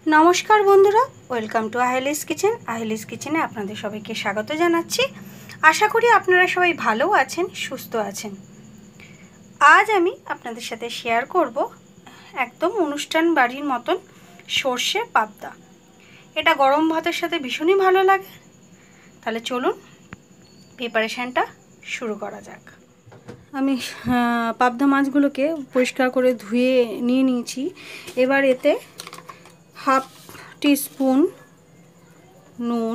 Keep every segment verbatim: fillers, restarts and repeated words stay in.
নমস্কার বন্ধুরা, welcome to Aheli's kitchen. Aheli's কিচেনে আপনাদের সবাইকে স্বাগত জানাচ্ছি। আশা করি আপনারা সবাই ভালো আছেন, সুস্থ আছেন। আজ আমি আপনাদের সাথে শেয়ার করব একদম অনুষ্ঠান বাড়ির মতন সর্ষে পাবদা। এটা গরম ভাতের সাথে ভীষণই ভালো লাগে। তাহলে চলুন প্রিপারেশানটা শুরু করা যাক। আমি পাবদা মাছগুলোকে পরিষ্কার করে ধুয়ে নিয়ে নিয়েছি। এবার এতে হাফ টিস্পুন নুন,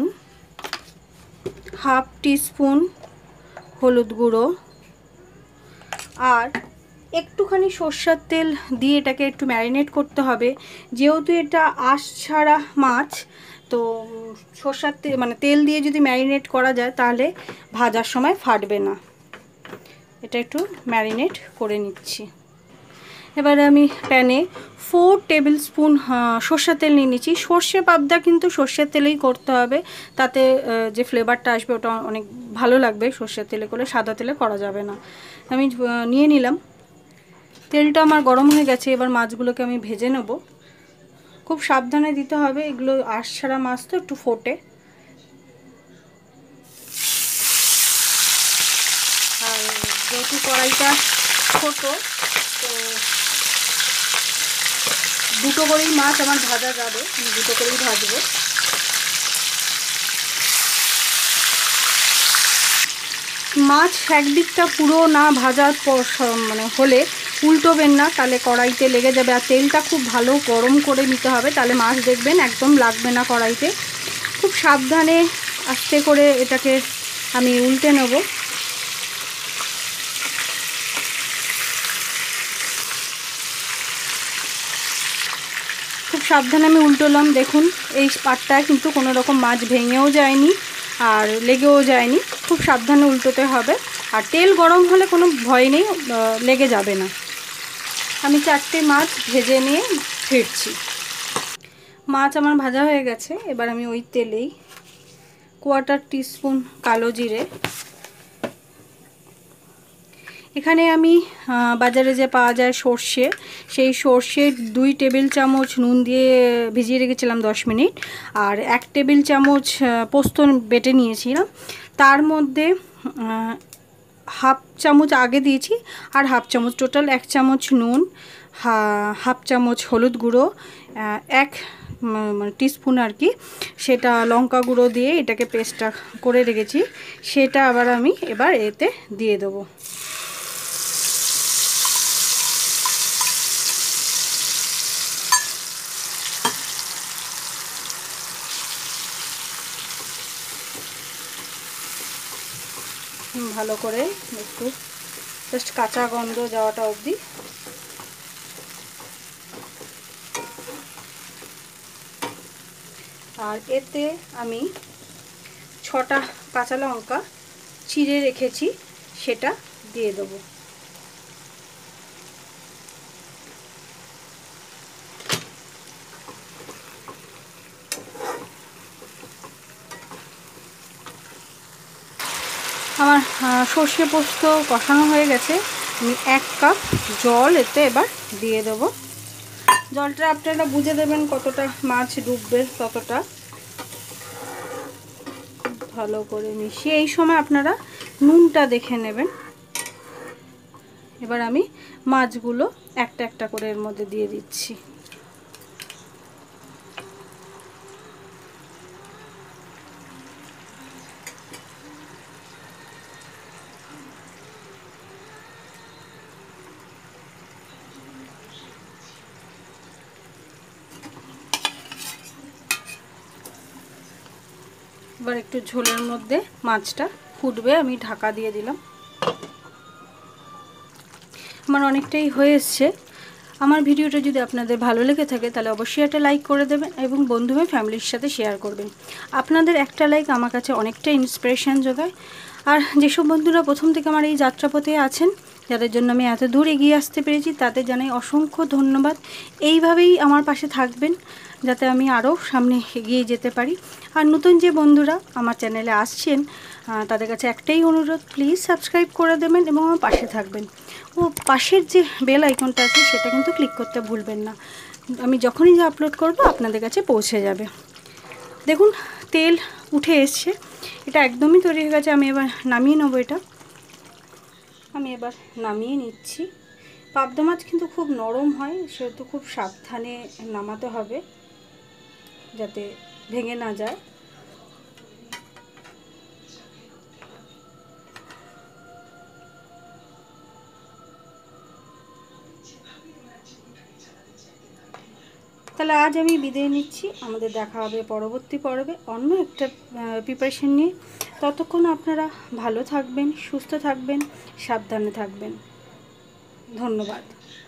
হাফ টিস্পুন হলুদ গুঁড়ো আর একটুখানি সর্ষের তেল দিয়ে এটাকে একটু ম্যারিনেট করতে হবে। যেহেতু এটা আঁশ ছাড়া মাছ, তো সর্ষের তেল মানে তেল দিয়ে যদি ম্যারিনেট করা যায় তাহলে ভাজার সময় ফাটবে না। এটা একটু ম্যারিনেট করে নিচ্ছি। এবারে আমি প্যানে ফোর টেবিল স্পুন সর্ষের তেল নিয়ে নিচ্ছি। সর্ষে পাবদা কিন্তু সর্ষের তেলেই করতে হবে, তাতে যে ফ্লেভারটা আসবে ওটা অনেক ভালো লাগবে। সর্ষের তেলে করলে সাদা তেলে করা যাবে না। আমি নিয়ে নিলাম। তেলটা আমার গরম হয়ে গেছে। এবার মাছগুলোকে আমি ভেজে নেব। খুব সাবধানে দিতে হবে, এগুলো আঁশ ছাড়া মাছ তো একটু ফোটে। আর যেহেতু কড়াইটা ছোটো, তো দুটো করেই মাছ আমার ভাজা যাবে, আমি দুটো করেই ভাজবো। মাছ একদিকটা পুরো না ভাজার পর মানে হলে উল্টোবেন না, তাহলে কড়াইতে লেগে যাবে। আর তেলটা খুব ভালো গরম করে নিতে হবে, তাহলে মাছ দেখবেন একদম লাগবে না কড়াইতে। খুব সাবধানে আস্তে করে এটাকে আমি উল্টে নেব। খুব সাবধানে আমি উল্টোলাম। দেখুন এই পাটটায় কিন্তু কোনো রকম মাছ ভেঙেও যায়নি আর লেগেও যায়নি। খুব সাবধানে উল্টোতে হবে। আর তেল গরম হলে কোনো ভয় নেই, লেগে যাবে না। আমি চারটে মাছ ভেজে নিয়ে ফিরছি। মাছ আমার ভাজা হয়ে গেছে। এবার আমি ওই তেলেই কোয়ার্টার টিস্পুন কালো জিরে, এখানে আমি বাজারে যে পাওয়া যায় সর্ষে, সেই সর্ষের দুই টেবিল চামচ নুন দিয়ে ভিজিয়ে রেখেছিলাম দশ মিনিট। আর এক টেবিল চামচ পোস্ত বেটে নিয়েছিলাম। তার মধ্যে হাফ চামচ আগে দিয়েছি আর হাফ চামচ, টোটাল এক চামচ নুন, হাফ চামচ হলুদ গুঁড়ো, এক মানে টিস্পুন আর কি, সেটা লঙ্কা গুঁড়ো দিয়ে এটাকে পেস্টটা করে রেখেছি। সেটা আবার আমি এবার এতে দিয়ে দেবো। ভালো করে একটু জাস্ট কাঁচা গন্ধ যাওয়াটা অবধি। আর এতে আমি ছটা কাঁচা লঙ্কা চিড়ে রেখেছি, সেটা দিয়ে দেবো। আমার সর্ষে পোস্ত কষানো হয়ে গেছে। আমি এক কাপ জল এতে এবার দিয়ে দেবো। জলটা আপনারা বুঝে দেবেন কতটা মাছ ডুববে ততটা। ভালো করে মিশিয়ে এই সময় আপনারা নুনটা দেখে নেবেন। এবার আমি মাছগুলো একটা একটা করে এর মধ্যে দিয়ে দিচ্ছি। এবার একটু ঝোলের মধ্যে মাছটা ফুটবে, আমি ঢাকা দিয়ে দিলাম। আমার অনেকটাই হয়ে এসছে। আমার ভিডিওটা যদি আপনাদের ভালো লেগে থাকে তাহলে অবশ্যই একটা লাইক করে দেবেন এবং বন্ধু বা ফ্যামিলির সাথে শেয়ার করবেন। আপনাদের একটা লাইক আমার কাছে অনেকটা ইন্সপিরেশান যোগায়। আর যেসব বন্ধুরা প্রথম থেকে আমার এই যাত্রাপথে আছেন যাদের জন্য আমি এত দূর এগিয়ে আসতে পেরেছি তাদের জানাই অসংখ্য ধন্যবাদ। এইভাবেই আমার পাশে থাকবেন যাতে আমি আরও সামনে এগিয়ে যেতে পারি। আর নতুন যে বন্ধুরা আমার চ্যানেলে আসছেন তাদের কাছে একটাই অনুরোধ, প্লিজ সাবস্ক্রাইব করে দেবেন এবং আমার পাশে থাকবেন। ও পাশের যে বেল আইকনটা আছে সেটা কিন্তু ক্লিক করতে ভুলবেন না, আমি যখনই যে আপলোড করব আপনাদের কাছে পৌঁছে যাবে। দেখুন তেল উঠে এসছে, এটা একদমই তৈরি হয়ে গেছে। আমি এবার নামিয়ে নেবো, এটা আমি এবার নামিয়ে নিচ্ছি। পাবদা মাছ কিন্তু খুব নরম হয়, সেহেতু খুব সাবধানে নামাতে হবে যাতে ভেঙে না যায়। তাহলে আজ আমি বিদায় নিচ্ছি, আমাদের দেখা হবে পরবর্তী পর্বে অন্য একটা প্রিপারেশন নিয়ে। ততক্ষণ আপনারা ভালো থাকবেন, সুস্থ থাকবেন, সাবধানে থাকবেন। ধন্যবাদ।